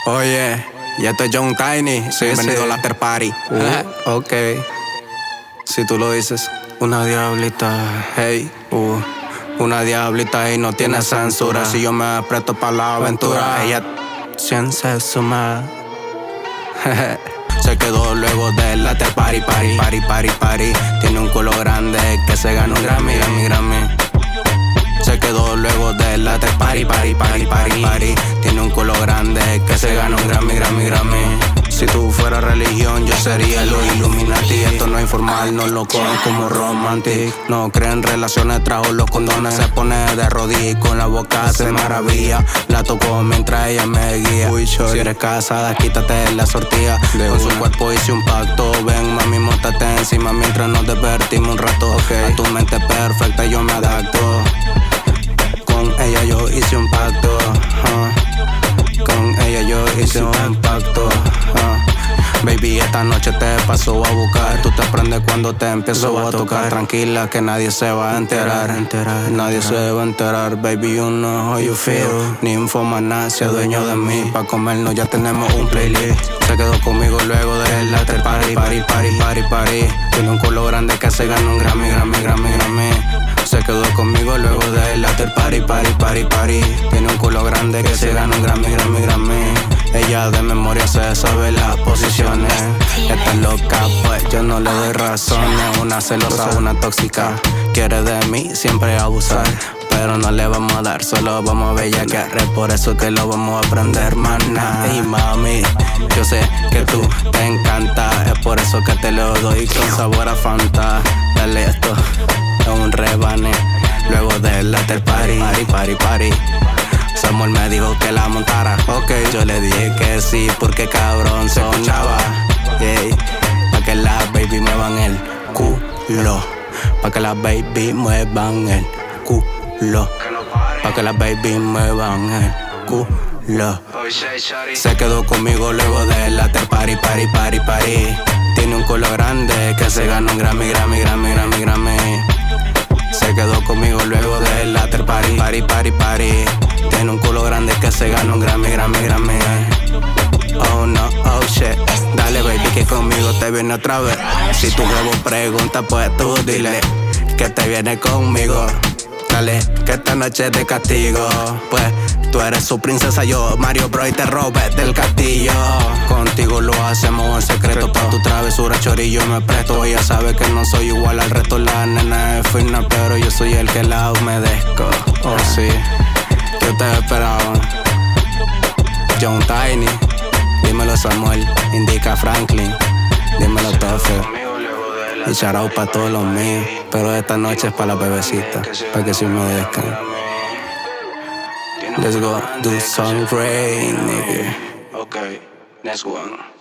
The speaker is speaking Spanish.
Oye, ya esto es John Tiny. Bienvenido al after party. Ok, si tú lo dices. Una diablita, hey, una diablita y no tiene censura. Si yo me presto para la aventura, ella se suma. Se quedó luego del after party. Tiene un culo grande que se gana un Grammy. Se quedó luego del after party. Tiene un culo grande que se gana un Grammy. Si tú fueras religión, yo sería los Illuminati. Esto no es informal, no lo cojan como romantic. No creen relaciones, trajo los condones. Se pone de rodillas y con la boca se maravilla. La tocó mientras ella me guía. Si eres casada, quítate la sortilla. Con su cuerpo hice un pacto. Ven, mami, móntate encima mientras nos divertimos un rato. A tu mente perfecta yo me adapto. Con ella yo hice un pacto. Con ella yo hice un pacto. Baby, esta noche te paso a buscar. Tú te prendes cuando te empiezo a tocar. Tranquila que nadie se va a enterar. Nadie se va a enterar. Baby, you know how you feel. Ni infomana sea dueño de mí. Pa' comernos ya tenemos un playlist. Se quedó conmigo luego del after party. Tiene un culo grande que se gana un Grammy. Se quedó conmigo luego del after party. Tiene un culo grande que se gana un Grammy. Ella de memoria se sabe las posiciones. Está loca, pues yo no le doy razones. Una celosa, una tóxica. Quiere de mí siempre abusar, pero no le vamos a dar, solo vamos a bellaquear. Por eso que lo vamos a aprender, maná. Y mami, yo sé que tú te encanta. Es por eso que te lo doy con sabor a Fanta. Dale esto, es un rebane. Luego del after party. Samuel me dijo que la montara. Ok, yo le dije que sí, porque cabrón se escuchaba. Pa' que las baby muevan el culo. Pa' que las baby muevan el culo. Pa' que las baby muevan el culo. Se quedó conmigo luego del after party. Tiene un culo grande que se gana un Grammy. Se quedó conmigo luego del after party. Tiene un culo grande que se gana un Grammy. Oh no, oh shit. Dale baby que conmigo te viene otra vez. Si tu huevo pregunta pues tú dile que te viene conmigo. Dale, que esta noche es de castigo. Pues tú eres su princesa, yo Mario Bros y te robé del castillo. Contigo lo hacemos en secreto. Pa' tu travesura chorillo me presto. Ella sabe que no soy igual al resto. La nena es fina pero yo soy el que la humedezco. Oh sí, yo te esperaba. John Tiny, dímelo Samuel, indica Franklin, dímelo Tofe. Y shout out pa' todos los míos. Pero esta noche es pa' la bebecita, pa' que se humedezcan. Let's go do some rain, nigga. Okay, next one.